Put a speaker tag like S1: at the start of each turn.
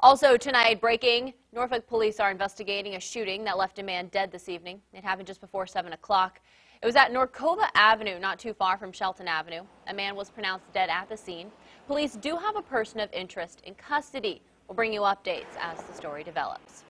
S1: Also tonight, breaking, Norfolk police are investigating a shooting that left a man dead this evening. It happened just before 7 o'clock. It was at Norcova Avenue, not too far from Shelton Avenue. A man was pronounced dead at the scene. Police do have a person of interest in custody. We'll bring you updates as the story develops.